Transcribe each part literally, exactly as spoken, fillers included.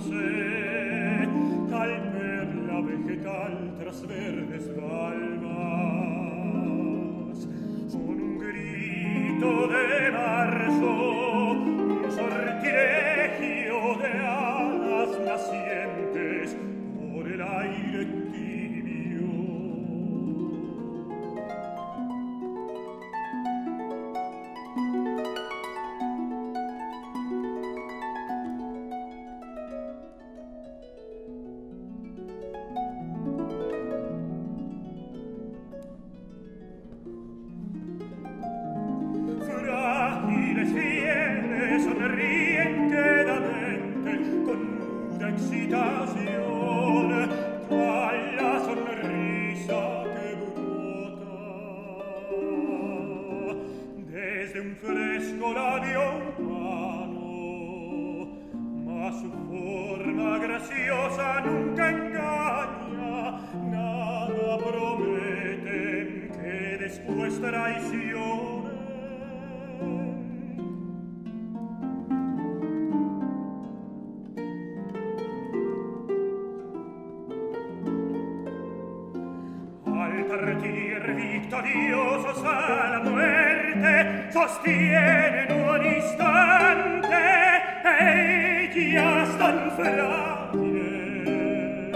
sé, tal perla vegetal tras verdes valvas, con un grito de marzo, un sortilegio de alas nacientes por el aire tibio. Frágiles fieles sonríen quedamente con muda excitación, cual la sonrisa que brota desde un fresco labio humano, mas su forma graciosa nunca engaña, nada prometen que después traicionen. Al partir victoriosos a la muerte, sostienen un instante ellas tan frágiles,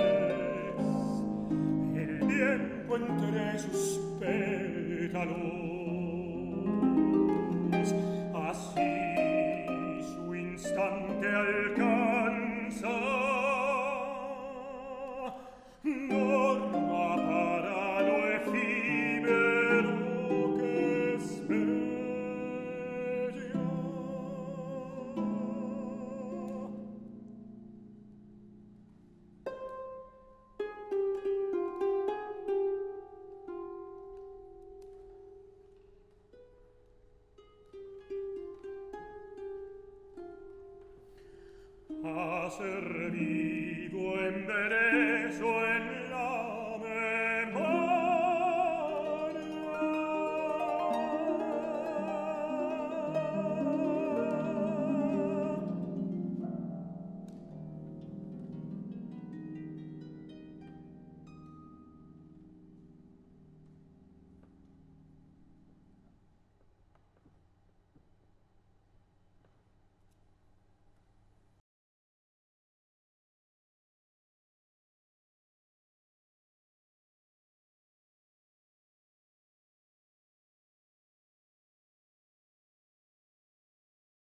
el tiempo entre sus pétalos, así su instante alcanza. Norma para lo efímero que es bella. Ha servido embeleso